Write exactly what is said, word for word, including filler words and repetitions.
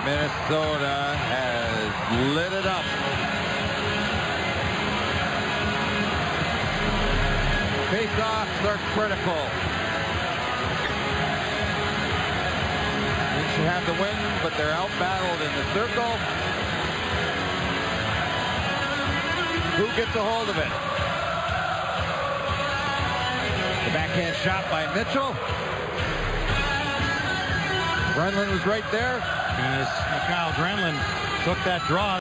Minnesota has lit it up. Face-offs are critical. They should have the win, but they're out-battled in the circle. Who gets a hold of it? The backhand shot by Mitchell. Grenlin was right there. As Mikhail Grenlin took that draw.